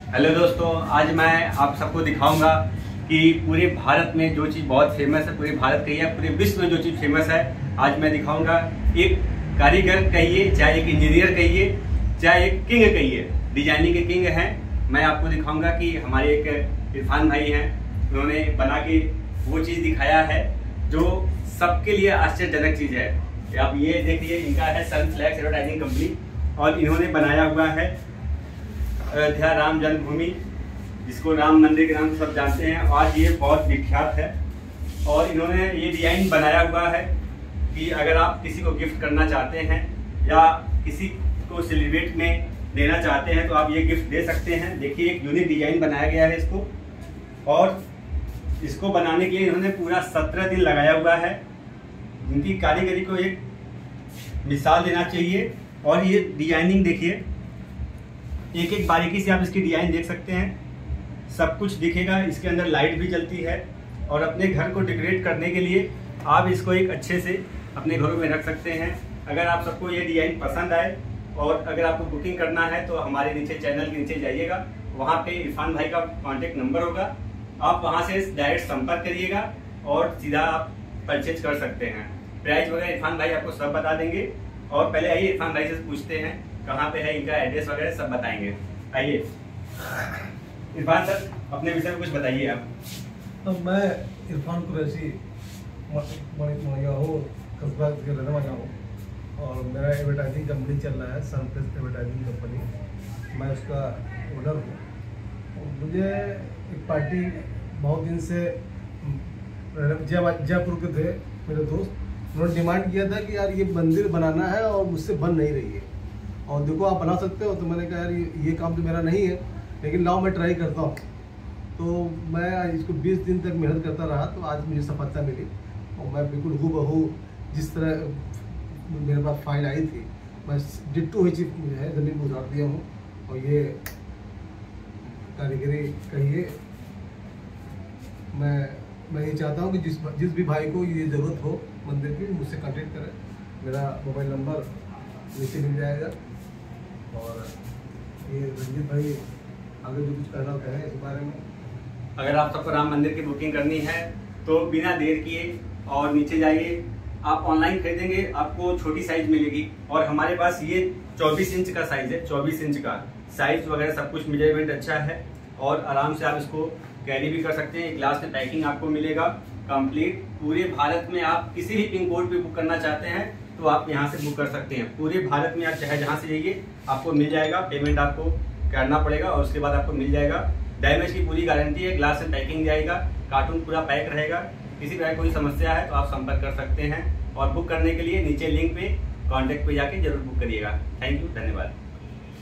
Hello दोस्तों, आज मैं आप सबको दिखाऊंगा कि पूरे भारत में जो चीज़ बहुत फेमस है, पूरे भारत कहिए पूरे विश्व में जो चीज़ फेमस है, आज मैं दिखाऊंगा। एक कारीगर कहिए, चाहे एक इंजीनियर कहिए, चाहे एक किंग कहिए, डिजाइनिंग के किंग हैं। मैं आपको दिखाऊंगा कि हमारे एक इरफान भाई हैं, उन्होंने बना के वो चीज़ दिखाया है जो सबके लिए आश्चर्यजनक चीज़ है। आप ये देखिए, इनका है सनफ्लैक्स एडवर्टाइजिंग कंपनी और इन्होंने बनाया हुआ है अयोध्या राम जन्मभूमि, जिसको राम मंदिर के नाम से सब जानते हैं। आज ये बहुत विख्यात है और इन्होंने ये डिजाइन बनाया हुआ है कि अगर आप किसी को गिफ्ट करना चाहते हैं या किसी को सेलिब्रेट में देना चाहते हैं तो आप ये गिफ्ट दे सकते हैं। देखिए, एक यूनिक डिजाइन बनाया गया है इसको, और इसको बनाने के लिए इन्होंने पूरा 17 दिन लगाया हुआ है। इनकी कारीगरी को एक मिसाल देना चाहिए। और ये डिजाइनिंग देखिए, एक एक बारीकी से आप इसकी डिजाइन देख सकते हैं, सब कुछ दिखेगा। इसके अंदर लाइट भी जलती है और अपने घर को डेकोरेट करने के लिए आप इसको एक अच्छे से अपने घरों में रख सकते हैं। अगर आप सबको ये डिजाइन पसंद आए और अगर आपको बुकिंग करना है तो हमारे नीचे चैनल के नीचे जाइएगा, वहाँ पे इरफान भाई का कॉन्टेक्ट नंबर होगा, आप वहाँ से डायरेक्ट संपर्क करिएगा और सीधा आप परचेज कर सकते हैं। प्राइस वगैरह इरफान भाई आपको सब बता देंगे। और पहले आइए इरफान भाई से पूछते हैं कहाँ पे है, इनका एड्रेस वगैरह सब बताएंगे। आइए इरफान सर, अपने विषय में कुछ बताइए आप। तो मैं इरफान कुरैशी मणिया हूँ, कस्बा के रहने वाला हूँ और मेरा एडवर्टाइजिंग कंपनी चल रहा है, सनफ्लैक्स एडवर्टाइजिंग कंपनी। मैं उसका ओनर हूँ। मुझे एक पार्टी बहुत दिन से जयपुर के थे मेरे दोस्त, उन्होंने डिमांड किया था कि यार ये मंदिर बनाना है और मुझसे बन नहीं रही है और देखो आप बना सकते हो। तो मैंने कहा यार ये काम तो मेरा नहीं है, लेकिन लाओ मैं ट्राई करता हूँ। तो मैं इसको 20 दिन तक मेहनत करता रहा, तो आज मुझे सफलता मिली और मैं बिल्कुल हूबहू जिस तरह मेरे पास फाइल आई थी, मैं डिट्टो ही चीज है ज़मीन में उतार दिया हूँ। और ये कारीगरी कहिए, मैं ये चाहता हूँ कि जिस भी भाई को ये ज़रूरत हो मंदिर की, मुझसे कांटेक्ट करें। मेरा मोबाइल नंबर नीचे मिल जाएगा। और ये रंजीत भाई आगे जो कुछ कहना कहें इस बारे में। अगर आप सबको राम मंदिर की बुकिंग करनी है तो बिना देर किए और नीचे जाइए। आप ऑनलाइन खरीदेंगे आपको छोटी साइज मिलेगी और हमारे पास ये 24 इंच का साइज है। 24 इंच का साइज वगैरह सब कुछ मेजरमेंट अच्छा है और आराम से आप इसको कैरी भी कर सकते हैं। ग्लास में पैकिंग आपको मिलेगा कंप्लीट। पूरे भारत में आप किसी भी पिन कोड पे बुक करना चाहते हैं तो आप यहाँ से बुक कर सकते हैं। पूरे भारत में आप चाहे जहाँ से जाइए आपको मिल जाएगा। पेमेंट आपको करना पड़ेगा और उसके बाद आपको मिल जाएगा। डैमेज की पूरी गारंटी है। ग्लास से पैकिंग जाएगा, कार्टून पूरा पैक रहेगा। किसी तरह कोई समस्या है तो आप संपर्क कर सकते हैं और बुक करने के लिए नीचे लिंक पे कॉन्टेक्ट पे जाके जरूर बुक करिएगा। थैंक यू, धन्यवाद।